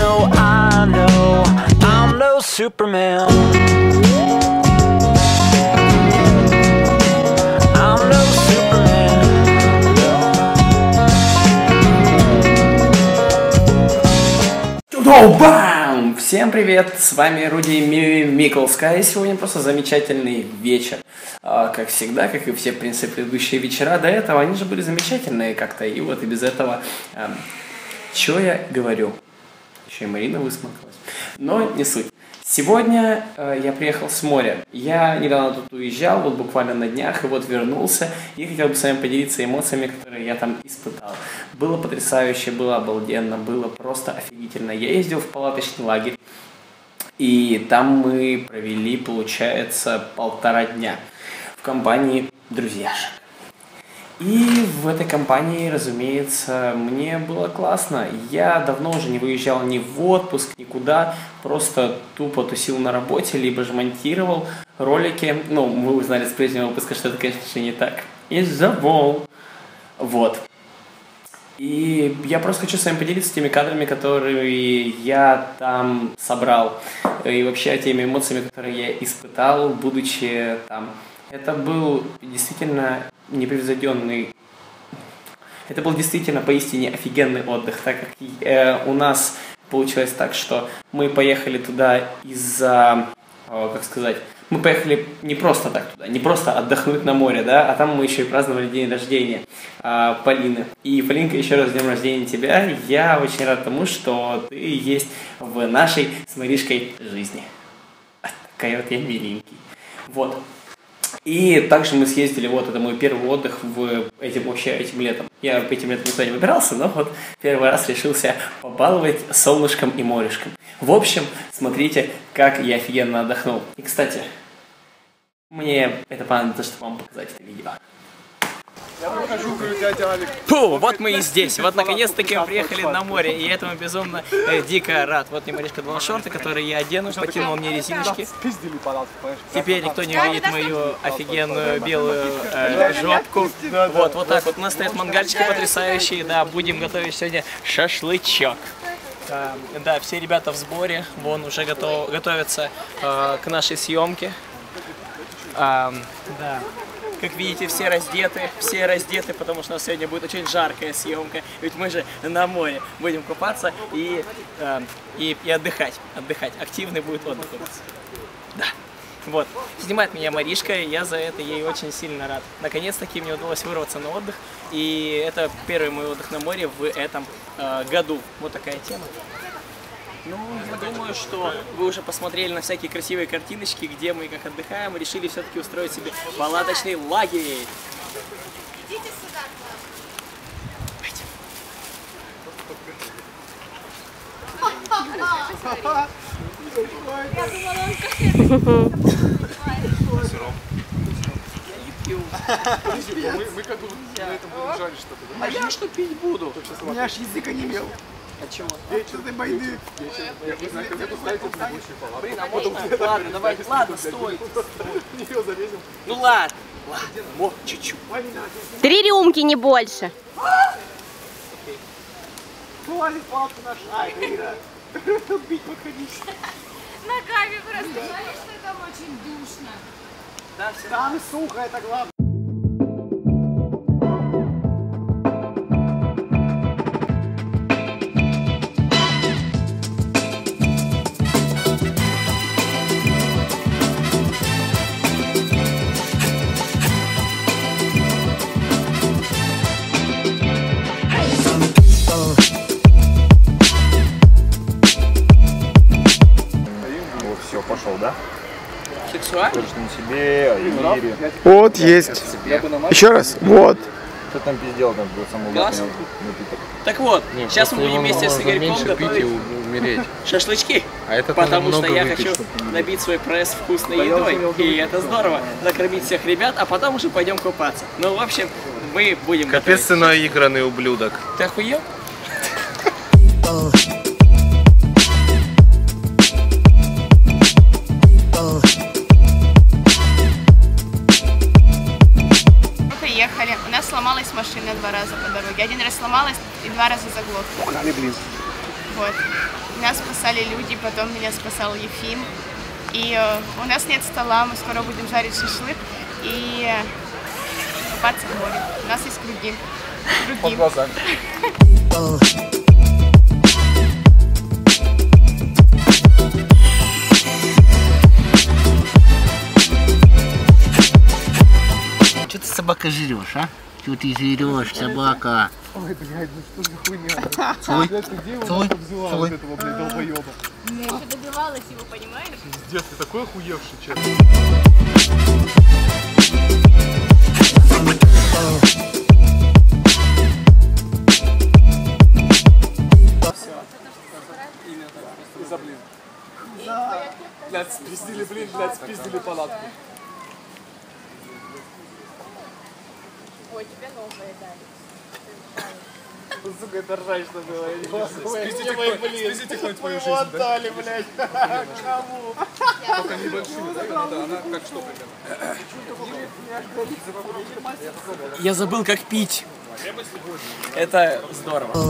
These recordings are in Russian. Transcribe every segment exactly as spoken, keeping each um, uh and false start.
know, I know I'm no Superman. I'm no Superman. Бам! Всем привет! С вами Руди Миколская. Сегодня просто замечательный вечер. А, как всегда, как и все, в принципе, предыдущие вечера до этого, они же были замечательные как-то. И вот и без этого... А, чё я говорю? Еще и Марина высморкалась. Но не суть. Сегодня э, я приехал с моря. Я недавно тут уезжал, вот буквально на днях, и вот вернулся. И хотел бы с вами поделиться эмоциями, которые я там испытал. Было потрясающе, было обалденно, было просто офигительно. Я ездил в палаточный лагерь, и там мы провели, получается, полтора дня в компании друзьяшек. И в этой компании, разумеется, мне было классно. Я давно уже не выезжал ни в отпуск, никуда. Просто тупо тусил на работе, либо же монтировал ролики. Ну, вы узнали с прежнего выпуска, что это, конечно же, не так. И забыл. Вот. И я просто хочу с вами поделиться теми кадрами, которые я там собрал. И вообще теми эмоциями, которые я испытал, будучи там. Это был действительно непревзойденный, это был действительно поистине офигенный отдых, так как э, у нас получилось так, что мы поехали туда из-за, э, как сказать, мы поехали не просто так туда, не просто отдохнуть на море, да, а там мы еще и праздновали день рождения э, Полины. И, Полинка, еще раз с днем рождения тебя. Я очень рад тому, что ты есть в нашей с Маришкой жизни. Такая вот я миленький. Вот. И также мы съездили, вот это мой первый отдых в этим, вообще, этим летом. Я этим летом никуда не выбирался, но вот первый раз решился побаловать солнышком и морешком. В общем, смотрите, как я офигенно отдохнул. И, кстати, мне это понадобится, чтобы вам показать это видео. Я покажу, говорю, дядя Алик. Фу, вот мы и здесь. Вот наконец-таки мы приехали на море. И этому безумно э, дико рад. Вот мне Маришка дала шорты, которые я одену. Покинула мне резиночки. Теперь никто не увидит мою офигенную белую э, жопку. Вот, вот так вот. У нас стоят мангальчики потрясающие. Да, будем готовить сегодня шашлычок. Э, да, все ребята в сборе. Вон уже готов, готовятся э, к нашей съемке. Э, да. Как видите, все раздеты, все раздеты, потому что у нас сегодня будет очень жаркая съемка, ведь мы же на море будем купаться и, э, и, и отдыхать, отдыхать, активный будет отдых у нас. Да. Вот, снимает меня Маришка, и я за это ей очень сильно рад. Наконец-таки мне удалось вырваться на отдых, и это первый мой отдых на море в этом э, году. Вот такая тема. Ну, я думаю, что вы уже посмотрели на всякие красивые картиночки, где мы и как отдыхаем, и решили все-таки устроить себе палаточный лагерь. Идите сюда. Я думала, он кофе. Мы как бы на этом выезжали что-то. А я что пить буду? У меня аж язык онемел. А чего? Вечерной войны. Я не знаю, как это ставить эту будущую палатку. Блин, а можно? Ладно, давай, ладно, стой. Ее залезем. Ну ладно, ладно, вот, чуть-чуть. Три рюмки, не больше. Хвалит палатку наш. Ай, Ира. Бить подходить. Ногами просто. Знаешь, что там очень душно. Да, все. Там сухо, это главное. Все, пошел, да? Сексуально? Держишь на себе, а Ире. Вот, есть. Еще раз. Вот. Что там пиздел, там был самый Классно. напиток. Так вот, Не, сейчас мы просто будем его вместе с можно Игорьком меньше пить и готовить умереть. шашлычки. А это потому надо что много я выпить, хочу чтобы не набить свой пресс вкусной едой, и это здорово, накормить всех ребят, а потом уже пойдем купаться. Ну, в общем, мы будем Капец ты готовить. наигранный ублюдок. Ты охуел? Приехали. У нас сломалась машина два раза по дороге. Один раз сломалась и два раза заглохла. Погнали, блин. Вот. Нас спасали люди, потом меня спасал Ефим. И э, у нас нет стола, мы скоро будем жарить шашлык и э, купаться в море. У нас есть круги. Круги. Под глазами. Что ты, собака, жрешь, а? Что ты жрешь, собака? Ой, блядь, ну что за хуйня? Целуй, Блядь, ты где его целуй, взяла целуй. вот этого, блядь, долбоеба? Я еще добивалась его, понимаешь? Пиздец, ты такой охуевший, честно. Блядь, спиздили блин, блядь, спиздили палатку. Ой, тебе новые дали. Сука, это ржачно было, я не могу. Спиздите хоть твою жизнь, да? Отдали, блядь. Кому? Только небольшими, да? Она как что примерно? Я забыл, как пить. Это здорово.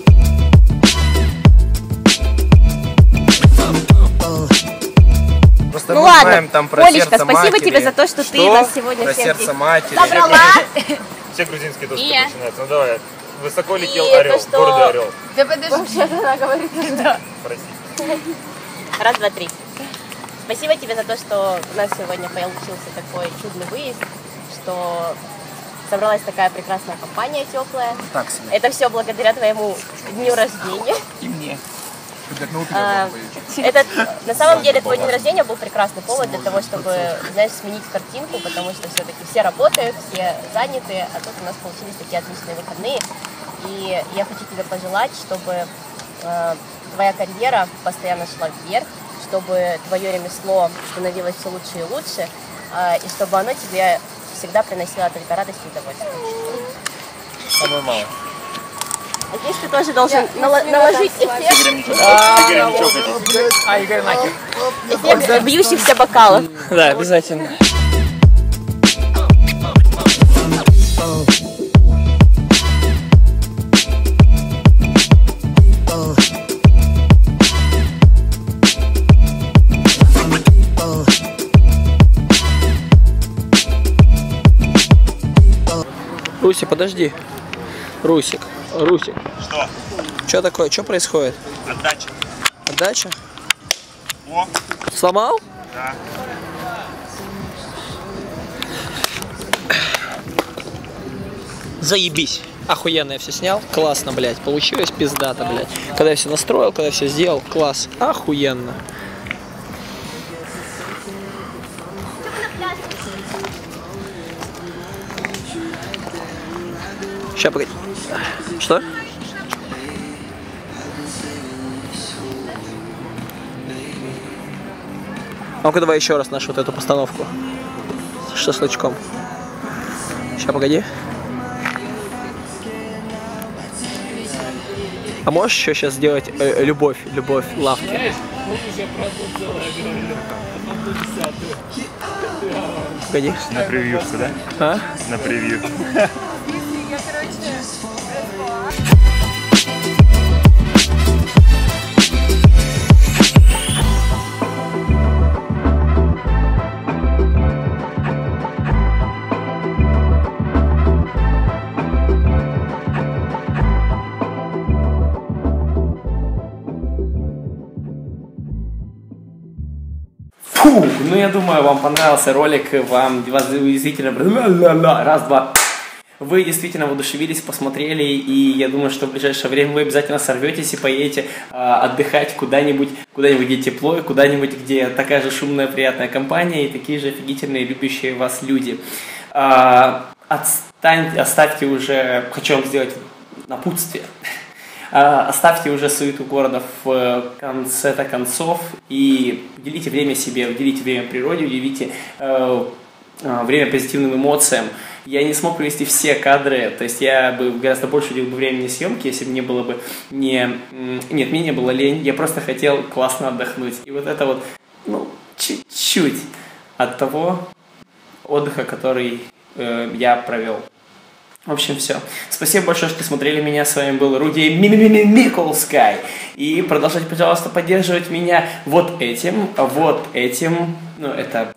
Просто Ну мы ладно, знаем там про Олечка, сердце спасибо матери. тебе за то, что, ты нас сегодня Про всех сердце здесь матери. собрала. Все грузинские тосты И я. начинаются. Ну давай. Высоко летел И орел, то, что- гордый орел. Да подожди. Она говорит, да. Простите. Раз, два, три. Спасибо тебе за то, что у нас сегодня получился такой чудный выезд, что собралась такая прекрасная компания теплая. Так себе. Это все благодаря твоему дню рождения. И мне. А, этот, на самом деле, твой день рождения был прекрасный повод для того, чтобы, знаешь, сменить картинку, потому что все-таки все работают, все заняты, а тут у нас получились такие отличные выходные. И я хочу тебе пожелать, чтобы э, твоя карьера постоянно шла вверх, чтобы твое ремесло становилось все лучше и лучше, э, и чтобы оно тебе всегда приносило только радость и удовольствие. Самое малое. А здесь ты тоже должен нала- наложить эффект, А, Игорь нахер. эффект бьющихся бокалов. Да, обязательно. Руся, подожди. Русик, Русик. Что? Что такое? Что происходит? Отдача. Отдача? О, Сломал? да. Заебись. Охуенно я все снял. Классно, блядь. Получилось пиздато, блядь. Когда я все настроил, когда все сделал. Класс. Охуенно. Сейчас, погоди. Что? Ну-ка давай еще раз нашу вот эту постановку с шашлычком. Сейчас, погоди. А можешь еще сейчас сделать э, любовь, любовь, лавки? Погоди. На превью, да? А? На превью. Я, короче, Фу, ну я думаю, вам понравился ролик, вам вас действительно... Раз, два. Вы действительно воодушевились, посмотрели, и я думаю, что в ближайшее время вы обязательно сорветесь и поедете э, отдыхать куда-нибудь, куда-нибудь, где тепло, и куда-нибудь, где такая же шумная, приятная компания, и такие же офигительные, любящие вас люди. Э, отстань, оставьте уже, хочу вам сделать напутствие. Оставьте уже суету города в конце-то концов и уделите время себе, уделите время природе, уделите э, время позитивным эмоциям. Я не смог привести все кадры, то есть я бы гораздо больше уделил бы времени съемки, если бы не было бы не... Нет, мне не было лень, я просто хотел классно отдохнуть. И вот это вот, ну, чуть-чуть от того отдыха, который э, я провел. В общем, все. Спасибо большое, что смотрели меня. С вами был Руди Миколскай. И продолжайте, пожалуйста, поддерживать меня вот этим, вот этим, ну, это...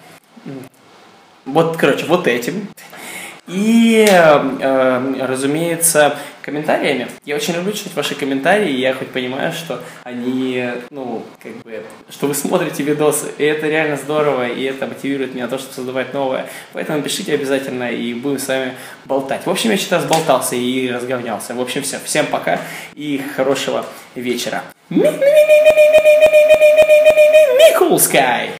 Вот, короче, вот этим. И, э, разумеется, комментариями. Я очень люблю читать ваши комментарии, и я хоть понимаю, что они, ну, как бы, что вы смотрите видосы, и это реально здорово, и это мотивирует меня на то, чтобы создавать новое. Поэтому пишите обязательно, и будем с вами болтать. В общем, я сейчас болтался и разговнялся. В общем, все. Всем пока и хорошего вечера. Миколскай!